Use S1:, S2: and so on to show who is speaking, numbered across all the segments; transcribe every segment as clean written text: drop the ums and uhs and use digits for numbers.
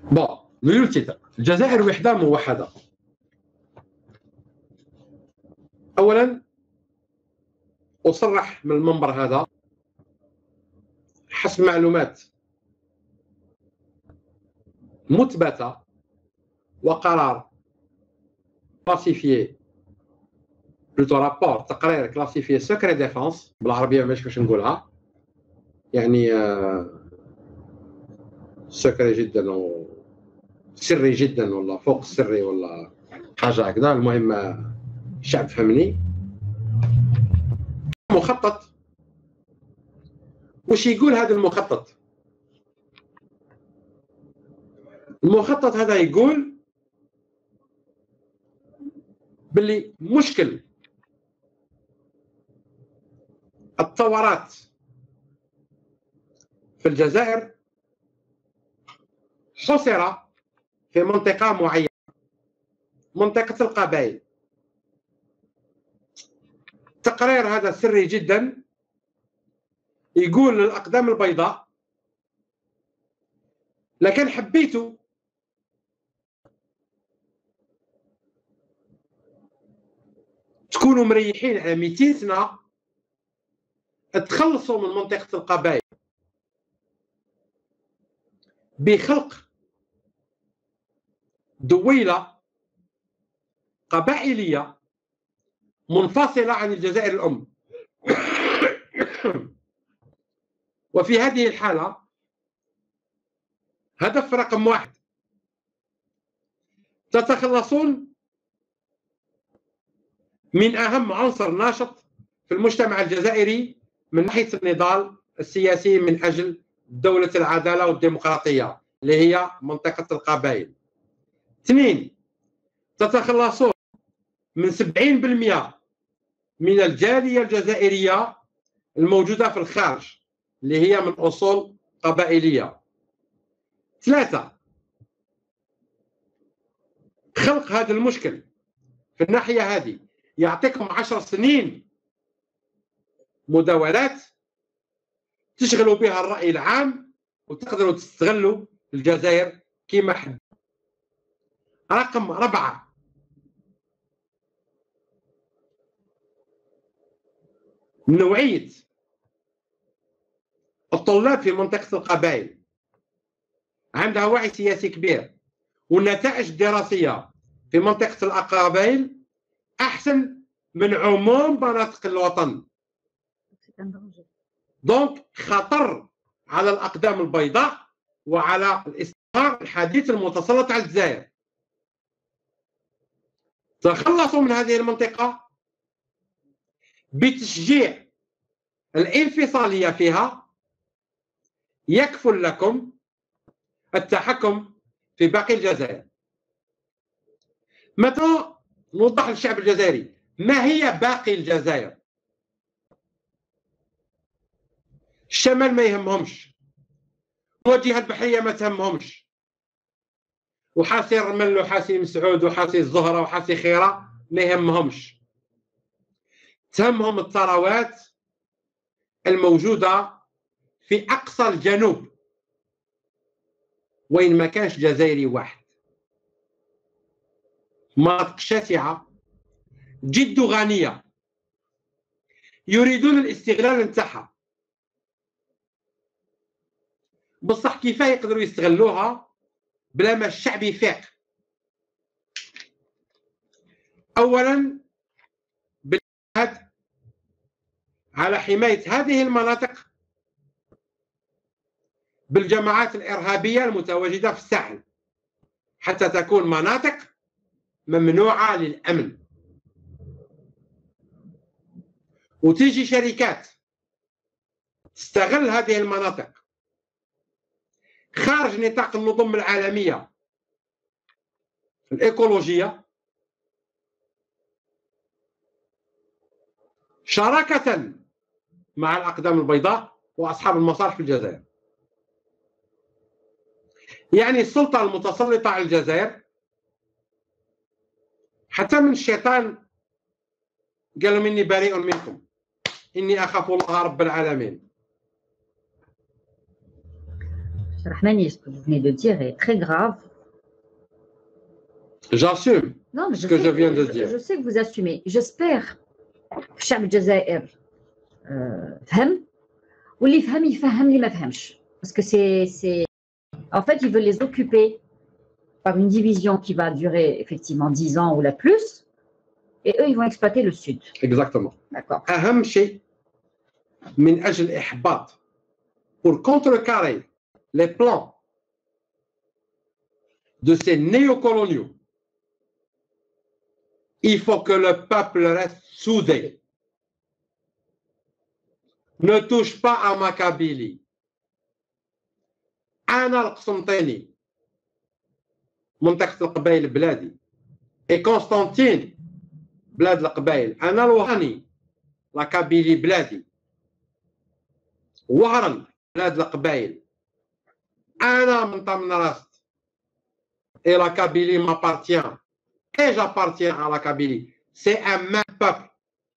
S1: بون للتيتر. الجزائر وحده موحده. اولا اصرح من المنبر هذا حسب معلومات مثبته وقرار كلاسيفيي بلوتو رابور تقرير كلاسيفيي سكري ديفونس بالعربيه باش نقولها، يعني سكري جدا و سري جدا ولا فوق السري ولا حاجه هكذا. المهم الشعب فهمني. مخطط. وش يقول هذا المخطط؟ المخطط هذا يقول باللي مشكل الثورات في الجزائر حصر في منطقة معينة، منطقة القبائل. التقرير هذا سري جدا يقول للأقدام البيضاء لكن حبيتوا تكونوا مريحين على 200 سنة تخلصوا من منطقة القبائل بخلق دويلة قبائلية منفصلة عن الجزائر الأم. وفي هذه الحالة هدف رقم 1 تتخلصون من أهم عنصر ناشط في المجتمع الجزائري من ناحية النضال السياسي من أجل دولة العدالة والديمقراطية اللي هي منطقة القبائل. 2 تتخلصون من 70% من الجالية الجزائرية الموجودة في الخارج اللي هي من أصول قبائلية. 3 خلق هذا المشكل في الناحية هذه يعطيكم 10 سنين مداولات تشغلوا بها الرأي العام وتقدروا تستغلوا الجزائر كما حد. رقم 4 نوعية الطلاب في منطقة القبائل عندها وعي سياسي كبير، والنتائج الدراسية في منطقة القبائل أحسن من عموم مناطق الوطن. دونك خطر على الأقدام البيضاء وعلى الاستقرار الحديث المتسلط على الجزائر. تخلصوا من هذه المنطقة بتشجيع الانفصالية فيها يكفل لكم التحكم في باقي الجزائر. مثلا نوضح للشعب الجزائري ما هي باقي الجزائر. الشمال ما يهمهمش، الواجهة البحرية ما تهمهمش، وحاسي الرمل وحاسي مسعود وحاسي الزهرة وحاسي خيرة ما يهمهمش. تهمهم الثروات الموجودة في أقصى الجنوب وين ما كانش جزائري واحد. مناطق شاسعة جد غنية يريدون الاستغلال نتاعها، بصح كيف يقدروا يستغلوها بلا ما الشعب يفيق؟ اولا بالجهاد على حماية هذه المناطق بالجماعات الإرهابية المتواجدة في الساحل حتى تكون مناطق ممنوعة للأمن، وتيجي شركات تستغل هذه المناطق خارج نطاق النظم العالمية الإيكولوجية شراكة مع الأقدام البيضاء وأصحاب المصالح في الجزائر. يعني السلطة المتسلطة على الجزائر حتى من الشيطان قالوا مني بريء منكم إني أخاف الله رب العالمين.
S2: Rahmani, ce que vous venez de dire est très grave.
S1: J'assume ce que je viens de dire.
S2: Je sais que vous assumez. J'espère que الشعب الجزائر فهم واللي يفهم يفهم اللي ما فهمش. Parce que c'est en fait ils veulent les occuper par une division qui va durer effectivement 10 ans ou la plus et eux ils vont exploiter le sud.
S1: Exactement.
S2: D'accord.
S1: أهم شيء من أجل إحباط pour contrecarrer les plans de ces néocoloniaux. Il faut que le peuple reste soudé. Ne touche pas à ma Kabylie. أنا القسنطيني منطقة القبائل بلادي. Et Constantine بلاد القبائل. أنا الوهراني لا كابيلي بلادي. وهران بلاد القبائل. أنا من طمنراست. Et la Kabylie m'appartient. Et j'appartiens à la Kabylie. C'est un même peuple.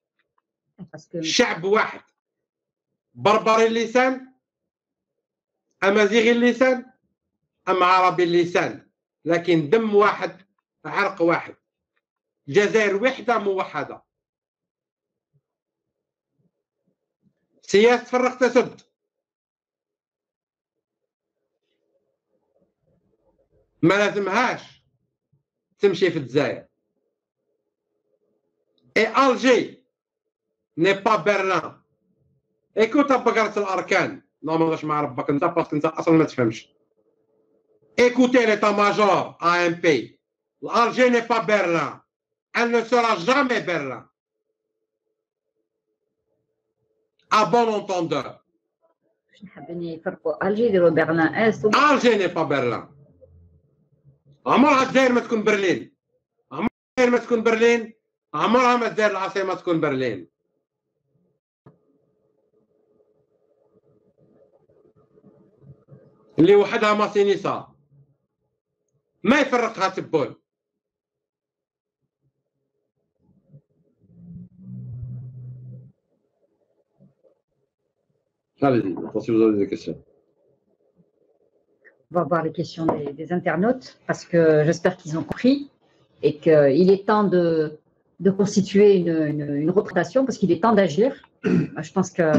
S1: شعب واحد. بربري اللسان أمازيغي اللسان أم عربي اللسان لكن دم واحد عرق واحد جزائر وحدة موحدة سياسة فرق تسد ما لازمهاش تمشي في الجزائر et Alger n'est pas Berlin. écoute بقرة الأركان لا ما غاش مع ربك انت باسكو انت اصلا ما تفهمش. écoutez l'état-major AMP. l'Alger n'est pas Berlin. elle ne sera jamais Berlin. à bon entendeur. Alger n'est pas Berlin. عمرها الجزائر ما تكون برلين. عمرها الجزائر ما تكون برلين. عمرها ما الجزائر العاصمة تكون برلين. اللي وحدها ماسينيسا ما يفرقها تبون. Allez-y, si vous avez des questions.
S2: On va voir les questions des internautes parce que j'espère qu'ils ont compris et qu'il est temps de constituer une représentation parce qu'il est temps d'agir. Je pense que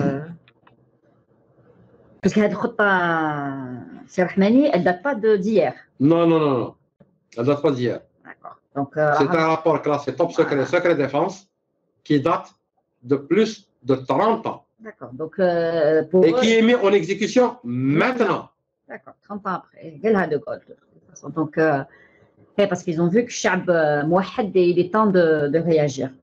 S2: parce que c'est Rahmani, elle ne date pas d'hier.
S1: Non. Elle ne date pas d'hier.
S2: D'accord. Donc,
S1: c'est un rapport classé top secret, secret défense, qui date de plus de 30 ans.
S2: D'accord. Donc,
S1: et qui est mis en exécution maintenant.
S2: D'accord, 30 ans après. De Gaulle, de toute façon. Donc, parce qu'ils ont vu que Chab Mouahad, il est temps de réagir.